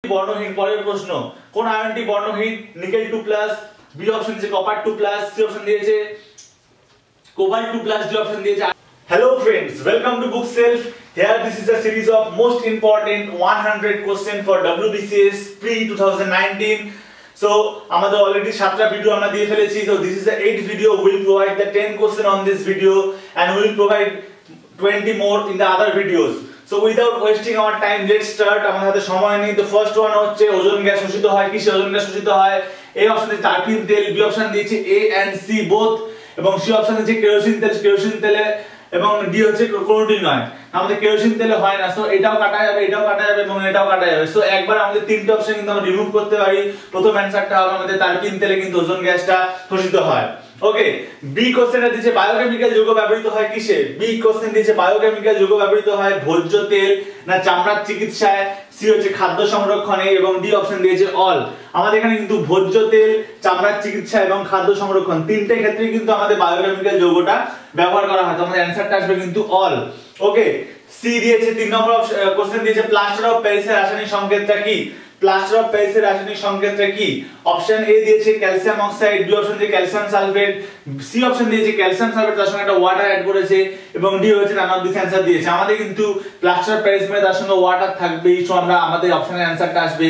বর্ণহীন পরের প্রশ্ন কোন আয়নটি বর্ণহীন নিকেল 2+, বি অপশন দিয়েছে কপার 2+, সি অপশন দিয়েছে কোবাল্ট 2+, ডি অপশন দিয়েছে। Hello friends, welcome to Bookself. Here this is a series of most important 100 questions for WBCS pre 2019. So আমাদের already 7টা ভিডিও আমরা দিয়ে ফেলেছি, so this is the 8th video. We will provide the 10 question on this video and we will provide 20 more in the other videos. So without wasting our time, let's start. আমাদের হাতে সময় নেই। The first one হচ্ছে ozone gas শোষিত হয় কিসে? Ozone gas শোষিত হয় এ অপশন দিয়েছে টারপিন তেল, বি অপশন দিয়েছে এ এন্ড সি বোথ, এবং সি অপশন দিয়েছে কেরোসিন তেল, কেরোসিন তেলে, এবং ডি হচ্ছে কোনোটি নয়। আমাদের কেরোসিন তেলে হয় না, সো এটাও কাটা যাবে, এটাও কাটা যাবে এবং এটাও কাটা যাবে। সো একবার আমাদের তিনটে অপশন কিন্তু আমরা রিমুভ করতে পারি। প্রথম অ্যানসারটা হবে আমাদের টারপিন তেলে কিন্তু ওজোন গ্যাসটা শোষিত হয়। ওকে, বি কোশ্চেনটা দিয়েছে বায়োকেমিক্যাল যৌগ ব্যবহৃত হয় কিসে? বি কোশ্চেন দিয়েছে বায়োকেমিক্যাল যৌগ ব্যবহৃত হয় ভোজ্য তেল না চামড়ার চিকিৎসায়, সি হচ্ছে খাদ্য সংরক্ষণে, এবং ডি অপশন দিয়েছে অল। আমাদের এখানে কিন্তু ভোজ্য তেল, চামড়ার চিকিৎসা এবং খাদ্য সংরক্ষণ তিনটে ক্ষেত্রে কিন্তু আমাদের বায়োকেমিক্যাল যৌগটা ব্যবহার করা হয়। তো আমাদের অ্যানসারটা আসবে কিন্তু অল। ওকে, সি দিয়েছে 3 নম্বর কোশ্চেন দিয়েছে প্লাস্টার অফ প্যারিসের রাসায়নিক সংকেতটা কি? প্লাস্টার অফ প্যারিসের রাসায়নিক সংকেতটা কি? অপশন এ দিয়েছে ক্যালসিয়াম অক্সাইড, বি অপশন দিয়েছে ক্যালসিয়াম সালফেট, সি অপশন দিয়েছে ক্যালসিয়াম সালফেট তার সঙ্গে একটা ওয়াটার অ্যাড করেছে, এবং ডি হচ্ছে নান অফ দিস অ্যানসার দিয়েছে। আমাদের কিন্তু প্লাস্টার অফ প্যারিস মানে তার সঙ্গে ওয়াটার থাকবে, সো আমরা আমাদের অপশনের অ্যানসারটা আসবে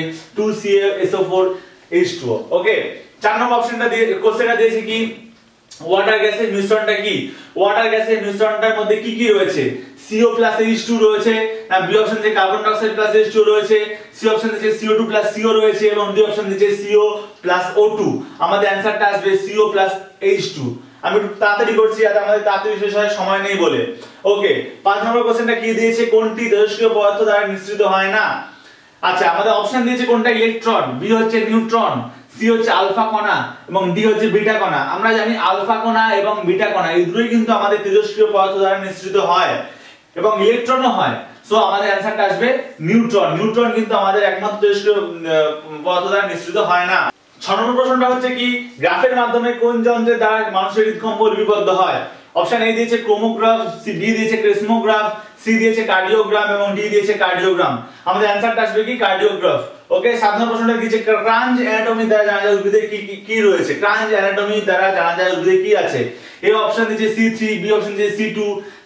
2CaSO4H2O। ওকে, 4 নম্বর অপশনটা দিয়ে কোশ্চেনটা দিয়েছে কি ওয়াটার গ্যাসের মিশ্রণটা কি? ওয়াটার গ্যাসের মিশ্রণটার মধ্যে কি কি রয়েছে? CO plus H2 রয়েছে, না বি অপশন যে carbon dioxide plus H2 রয়েছে, সি অপশন দিয়েছে CO2 plus CO রয়েছে, এবং ডি অপশন দিয়েছে CO plus O2। আমাদের অ্যানসারটা আসবে CO plus H2। আমি একটু তাড়াতাড়ি করছি যাতে আমাদের তাড়াতাড়ি শেষ হয়, সময় নেই বলে। ওকে, 5 নম্বর কোশ্চেনটা কি দিয়েছে কোনটি তেজস্ক্রিয় পদার্থ দ্বারা মিশ্রিত হয় না? আচ্ছা, আমাদের অপশন দিয়েছে কোনটা ইলেকট্রন, বি হচ্ছে নিউট্রন, সি হচ্ছে আলফা কণা, এবং ডি হচ্ছে বিটা কণা। আমরা জানি আলফা কণা এবং বিটা কণা এই দুটোই কিন্তু আমাদের তেজস্ক্রিয় পদার্থ দ্বারা মিশ্রিত হয় এবং ইলেকট্রনও হয়। সো আমাদের অ্যানসারটা আসবে নিউট্রন। নিউট্রন কিন্তু আমাদের একমাত্র তেজস্ক্রিয় পদার্থ দ্বারা মিশ্রিত হয় না। 6 নম্বর প্রশ্নটা হচ্ছে কি গ্রাফের মাধ্যমে কোন যন্ত্রের দ্বারা মানুষের হৃদকম্প লিপিবদ্ধ হয়? অপশন এ দিয়েছে ক্রোমোগ্রাফ, বি দিয়েছে ক্রেসমোগ্রাফ, সি দিয়েছে কার্ডিওগ্রাম, এবং ডি দিয়েছে কার্ডিওগ্রাম। আমাদের অ্যানসারটা আসবে কি কার্ডিওগ্রাফ। ওকে, 7 নম্বর প্রশ্নটা দিয়েছে ক্রাঞ্চ অ্যানাটমি দ্বারা জানা যায় উদ্ভিদে কি কি রয়েছে? ক্রাঞ্চ অ্যানাটমি দ্বারা জানা যায় উদ্ভিদে কি আছে? এ অপশন দিয়েছে C3, বি অপশন দিয়েছে C2,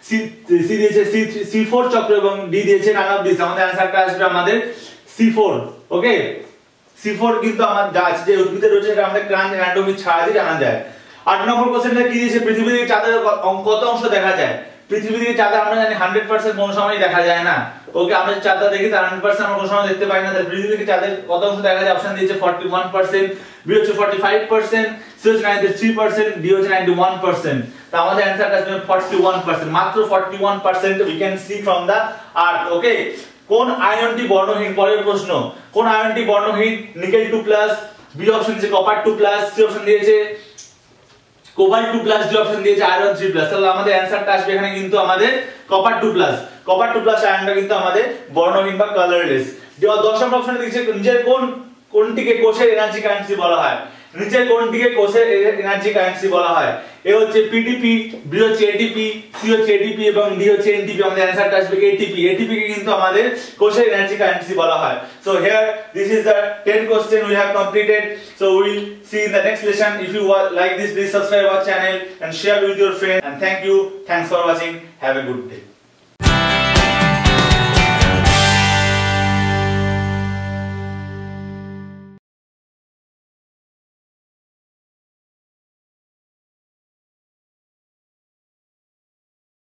সি দিয়েছে C4 চক্র, এবং ডি দিয়েছে নান অফ দিস। আমাদের অ্যানসারটা আসবে আমাদের C4। ওকে, C4 কিন্তু আমার যা আছে যে উদ্ভিদে রয়েছে সেটা আমাদের ক্রাঞ্চ অ্যানাটমি ছাড়া জানা যায়। 8 নম্বর কোশ্চেনটা কি দিয়েছে পৃথিবী থেকে চাঁদের কত অংশ দেখা যায়? পৃথিবী থেকে চাঁদ আমরা জানি 100% কোন সময় দেখা যায় না। ওকে, আমরা চাঁদটা দেখি তার 100% আমরা কোন সময় দেখতে পাই না। তাহলে পৃথিবী থেকে চাঁদের কত অংশ দেখা যায়? অপশন দিয়েছে 41%, বি হচ্ছে 45%, সি হচ্ছে 93%, ডি হচ্ছে 91%। তো আমাদের অ্যানসারটা আসবে 41%, মাত্র 41% we can see from the earth। ওকে, কোন আয়নটি বর্ণহীন পরের প্রশ্ন কোন আয়নটি বর্ণহীন নিকেল 2+, বি অপশন দিয়েছে কপার 2+, সি অপশন দিয়েছে কোবাল্ট 2+, ডি অপশন দিয়েছে আয়রন 3+। তাহলে আমাদের অ্যানসারটা আসবে এখানে কিন্তু আমাদের কপার 2+। কপার 2+ আয়নটা কিন্তু আমাদের বর্ণহীন বা কালারলেস। 10 নম্বর অপশনে দিয়েছে নিচের কোনটিকে কোষের এনার্জি কারেন্সি বলা হয়? নিচের কোনটিকে কোষের এনার্জি কারেন্সি বলা হয়? এ হচ্ছে পিডিপি, বি হচ্ছে এটিপি, সি হচ্ছে এটিপি, এবং ডি হচ্ছে এনটিপি। আমাদের অ্যানসারটা আসবে এটিপি। এটিপি কে কিন্তু আমাদের কোষের এনার্জি কারেন্সি বলা হয়। So here this is the 10 question we have completed. So we will see in the next lesson. If you like this, please subscribe our channel and share with your friends, and thank you. Thanks for watching. Have a good day.